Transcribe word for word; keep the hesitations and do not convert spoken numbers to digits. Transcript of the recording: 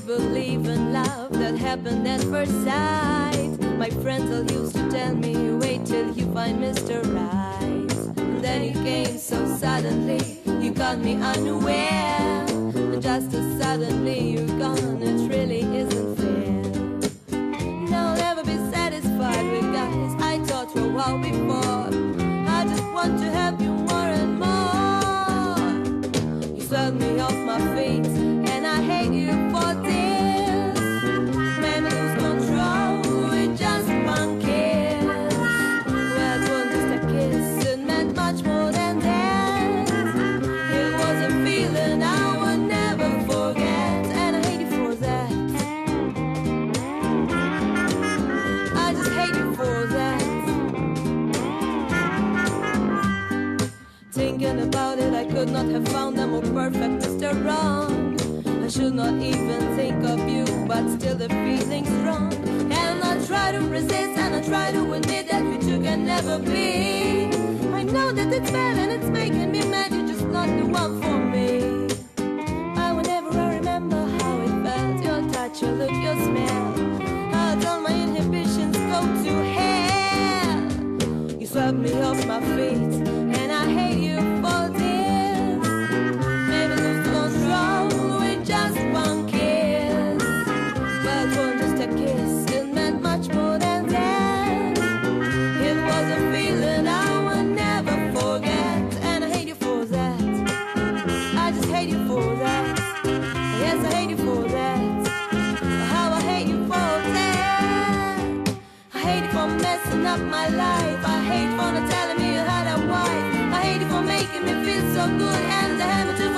believe in love that happened at first sight. My friends all used to tell me, wait till you find Mister Right. And then you came so suddenly, you got me unaware. And just as suddenly you're gone, it really isn't fair. No, I'll never be satisfied with guys I thought were well before. I just want to have you more and more. You swept me off my feet, and I hate you for this. Made me lose control with just one kiss. Well, it wasn't just a kiss, it meant much more than that. It was a feeling I would never forget, and I hate you for that. I just hate you for that. Thinking about it, I could not have found a more perfect Mister Wrong. I should not even think of you, but still the feeling's strong. And I try to resist, and I try to admit that we two can never be. I know that it's bad and it's making me mad, you're just not the one for me. I whenever I remember how it felt, your touch, your look, your smell, how all my inhibitions go to hell. You swept me off my feet, and I hate you for this. Maybe lose control with just one kiss. Well, it wasn't just a kiss, it meant much more than that. It was a feeling I would never forget, and I hate you for that. I just hate you for that. Yes, I hate you for that. How I hate you for that. I hate you for messing up my life. I hate you for not telling me you had a wife. I hate you for making me feel so good and to have it to